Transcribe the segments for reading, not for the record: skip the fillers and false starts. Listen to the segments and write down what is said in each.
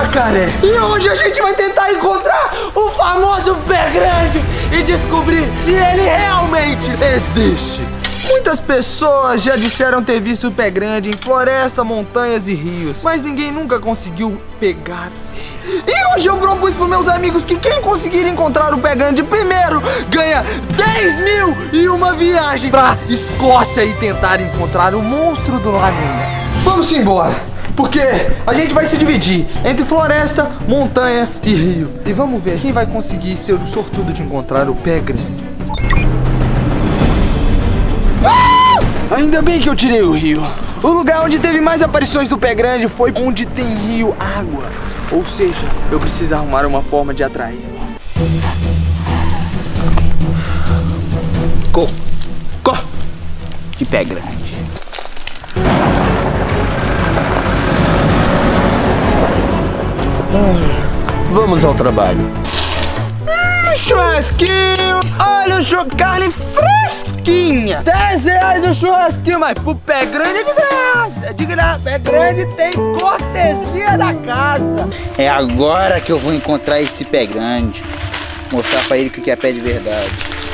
jacaré. E hoje a gente vai tentar encontrar o famoso pé grande e descobrir se ele realmente existe. Muitas pessoas já disseram ter visto o pé grande em floresta, montanhas e rios, mas ninguém nunca conseguiu pegar. E hoje eu propus para meus amigos que quem conseguir encontrar o pé grande primeiro ganha 10 mil e uma viagem pra Escócia e tentar encontrar o monstro do Lago Ness. Vamos embora, porque a gente vai se dividir entre floresta, montanha e rio. E vamos ver quem vai conseguir ser o sortudo de encontrar o pé grande. Ainda bem que eu tirei o rio. O lugar onde teve mais aparições do pé grande foi onde tem rio água. Ou seja, eu preciso arrumar uma forma de atraí-lo. Corre de pé grande. Vamos ao trabalho. Churrasquinho! Olha o carne fresquinha! 10 reais do churrasquinho, mas pro pé grande é de graça! É de graça! Pé grande tem cortesia da casa! É agora que eu vou encontrar esse pé grande. Mostrar pra ele o que é pé de verdade.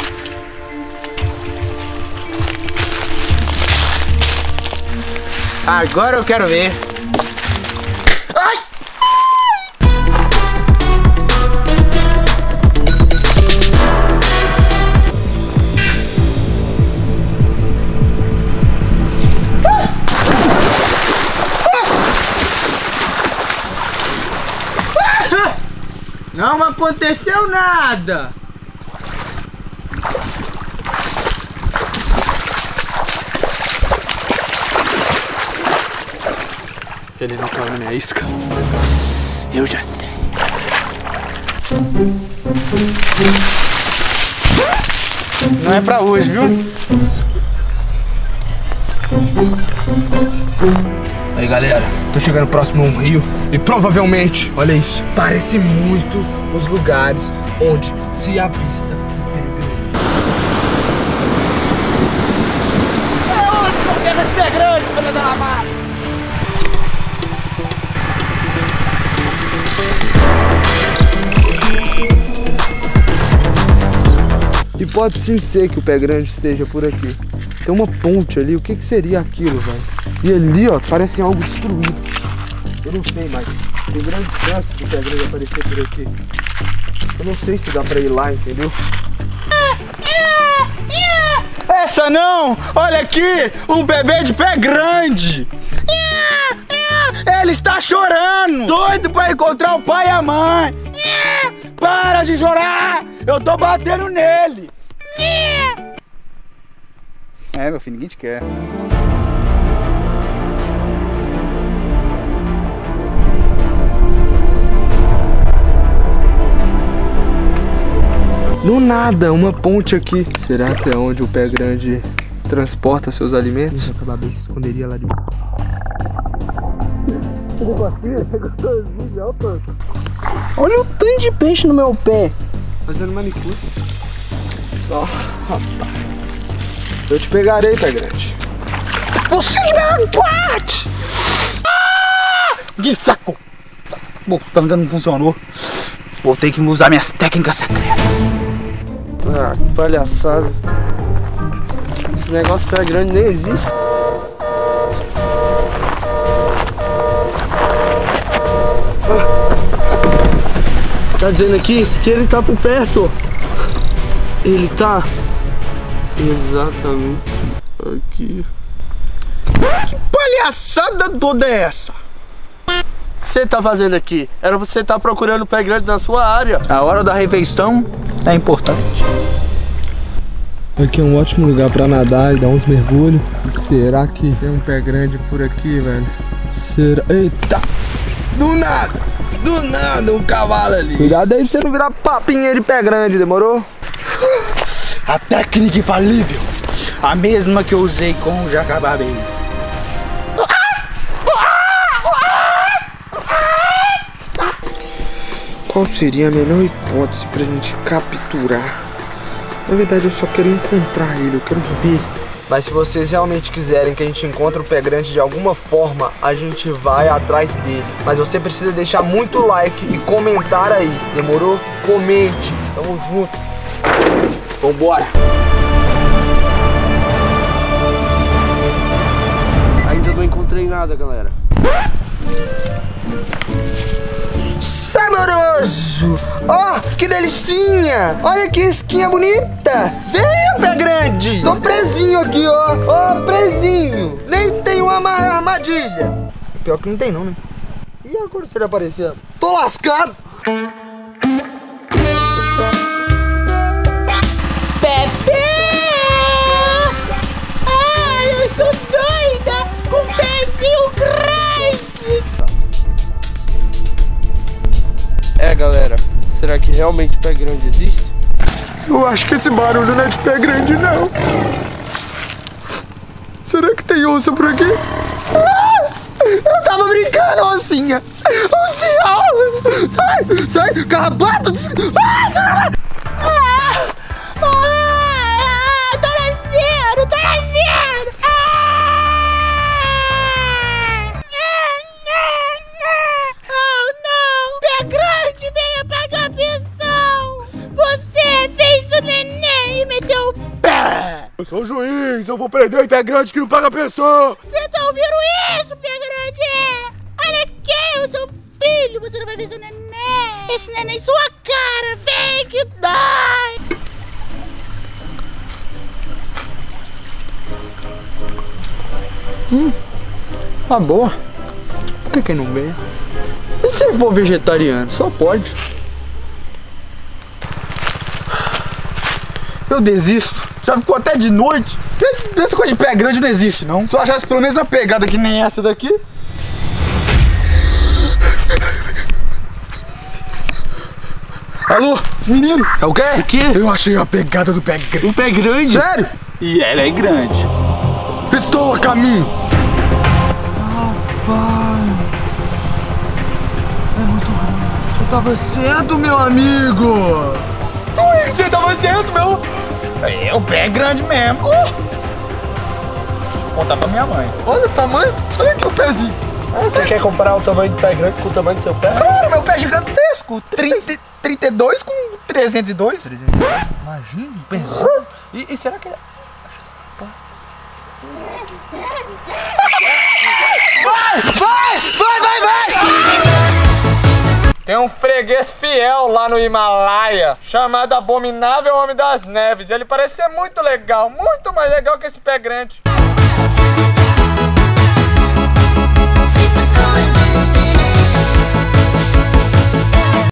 Agora eu quero ver. Ai! Não aconteceu nada! Ele não caiu na minha isca. Eu já sei. Não é pra hoje, viu? Aí galera, tô chegando próximo a um rio e provavelmente, olha isso, parece muito os lugares onde se avista o pé grande. É onde que eu pego esse pé grande, filha da mata? E pode sim ser que o pé grande esteja por aqui. Tem uma ponte ali, o que seria aquilo, velho? E ali, ó, parece algo destruído. Eu não sei, mas tem grande chance do pé grande aparecer por aqui. Eu não sei se dá pra ir lá, entendeu? Essa não! Olha aqui! Um bebê de pé grande! Ele está chorando! Doido pra encontrar o pai e a mãe! Para de chorar! Eu tô batendo nele! É, meu filho, ninguém te quer. No nada, uma ponte aqui. Será que é onde o pé grande transporta seus alimentos? Eu acabar bem se esconderia lá de baixo. Olha o tanto de peixe no meu pé! Fazendo manicure. Ó, rapaz. Eu te pegarei, pé grande. Você me aguarde! Que saco! Bom, o tanga não funcionou. Vou ter que usar minhas técnicas secretas. Ah, que palhaçada. Esse negócio de pé grande nem existe. Tá dizendo aqui que ele tá por perto. Ele tá exatamente aqui. Que palhaçada toda é essa? Você tá fazendo aqui? Era você estar procurando o pé grande na sua área. A hora da refeição é importante. Aqui é um ótimo lugar pra nadar e dar uns mergulhos. E será que tem um pé grande por aqui, velho? Será? Eita! Do nada, um cavalo ali. Cuidado aí pra você não virar papinha de pé grande, demorou? A técnica infalível. A mesma que eu usei com o jacababê. Qual seria a melhor hipótese pra gente capturar? Na verdade, eu só quero encontrar ele, eu quero ver Mas se vocês realmente quiserem que a gente encontre o pé grande de alguma forma, a gente vai atrás dele. Mas você precisa deixar muito like e comentar aí, demorou? Comente, tamo junto. Vambora! Ainda não encontrei nada, galera. Saboroso! Ó, que delicinha! Olha que esquinha bonita! Venha, pé grande! Tô presinho aqui, ó! Ó, presinho! Nem tem uma armadilha! Pior que não tem não, né? E agora se ele aparecer? Tô lascado! Pepe! Ai, eu estou doida com um pezinho grande! É, galera, será que realmente o pé grande existe? Eu acho que esse barulho não é de pé grande, não. Será que tem onça por aqui? Eu tava brincando, oncinha. Oncinha! Sai, sai, carrapato! Tô nascendo, tô nascendo! Oh, não! Pé grande, venha pagar a pensão! Você fez o neném e meteu o pé! Eu sou o juiz, eu vou prender o pé grande que não paga pensão. Você tá ouvindo isso, pé grande? Olha aqui, o seu filho! Você não vai ver seu neném! Esse neném sua cara! Vem que dói! Tá boa. Por que não vem? E se ele for vegetariano? Só pode. Eu desisto. Já ficou até de noite. Essa coisa de pé grande não existe, não. Se eu achasse pelo menos uma pegada que nem essa daqui. Alô, menino? É o quê? O quê? Eu achei a pegada do pé grande. Um pé grande? Sério? E ela é grande. Estou a caminho. Você tava certo, meu amigo! Como é que você tava certo, meu? É o pé grande mesmo. Vou contar pra minha mãe. Olha o tamanho, olha aqui o pezinho. Você quer comparar o tamanho do pé grande com o tamanho do seu pé? Claro, meu pé é gigantesco. 32 com 302. Imagina, um pezinho. E será que... Tem um freguês fiel lá no Himalaia, chamado Abominável Homem das Neves. Ele parece ser muito legal, muito mais legal que esse pé grande.